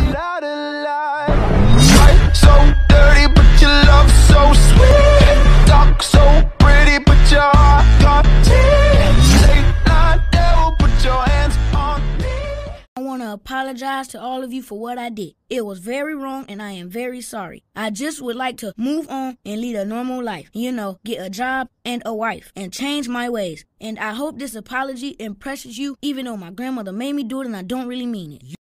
out alive. Fight so dirty, but your love so sweet. Talk so pretty, but your heart got teeth. Late night devil, put your hands on me. I want to apologize to all of you for what I did. It was very wrong and I am very sorry. I just would like to move on and lead a normal life. You know, get a job and a wife and change my ways. And I hope this apology impresses you, even though my grandmother made me do it and I don't really mean it.